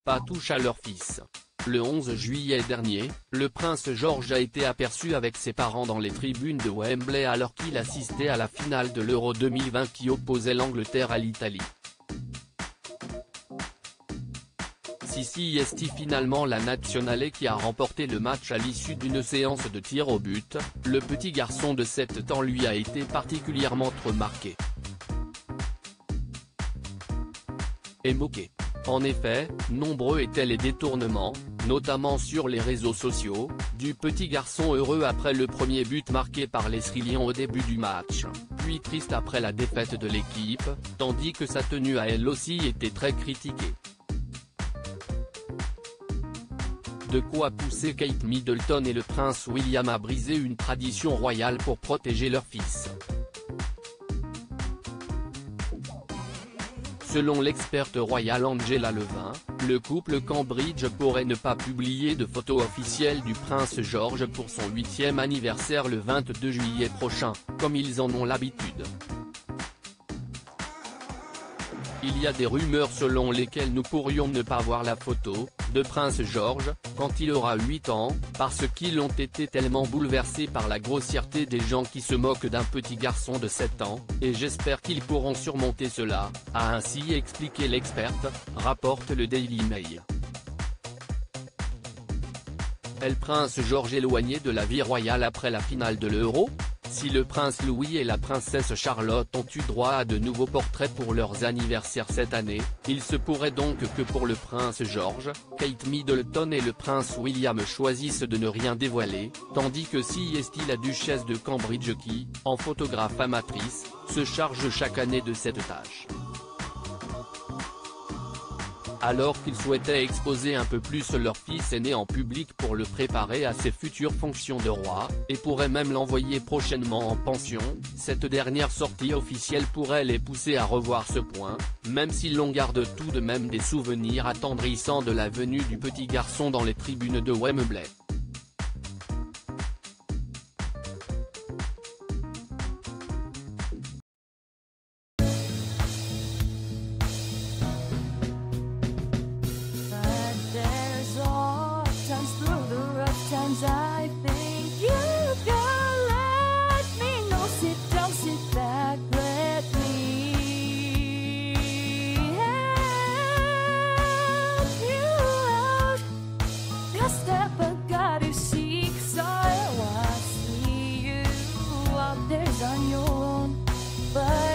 pas touche à leur fils. Le 11 juillet dernier, le prince George a été aperçu avec ses parents dans les tribunes de Wembley alors qu'il assistait à la finale de l'Euro 2020 qui opposait l'Angleterre à l'Italie. Sissi est finalement la nationale qui a remporté le match à l'issue d'une séance de tir au but. Le petit garçon de 7 ans lui a été particulièrement remarqué et moqué. En effet, nombreux étaient les détournements, notamment sur les réseaux sociaux, du petit garçon heureux après le premier but marqué par les Sri Lions au début du match, puis triste après la défaite de l'équipe, tandis que sa tenue à elle aussi était très critiquée. De quoi pousser Kate Middleton et le prince William à briser une tradition royale pour protéger leur fils. Selon l'experte royale Angela Levin, le couple Cambridge pourrait ne pas publier de photos officielles du prince George pour son 8e anniversaire le 22 juillet prochain, comme ils en ont l'habitude. Il y a des rumeurs selon lesquelles nous pourrions ne pas voir la photo de prince George, quand il aura 8 ans, parce qu'ils ont été tellement bouleversés par la grossièreté des gens qui se moquent d'un petit garçon de 7 ans, et j'espère qu'ils pourront surmonter cela, a ainsi expliqué l'experte, rapporte le Daily Mail. Est le prince George éloigné de la vie royale après la finale de l'Euro ? Si le prince Louis et la princesse Charlotte ont eu droit à de nouveaux portraits pour leurs anniversaires cette année, il se pourrait donc que pour le prince George, Kate Middleton et le prince William choisissent de ne rien dévoiler, tandis que Sissi la duchesse de Cambridge qui, en photographe amatrice, se charge chaque année de cette tâche. Alors qu'ils souhaitaient exposer un peu plus leur fils aîné en public pour le préparer à ses futures fonctions de roi, et pourraient même l'envoyer prochainement en pension, cette dernière sortie officielle pourrait les pousser à revoir ce point, même s'ils l'on garde tout de même des souvenirs attendrissants de la venue du petit garçon dans les tribunes de Wembley. I think you can let me know. Sit down, sit back, let me help you out. The step I gotta seek, so I see you out there's on your own, but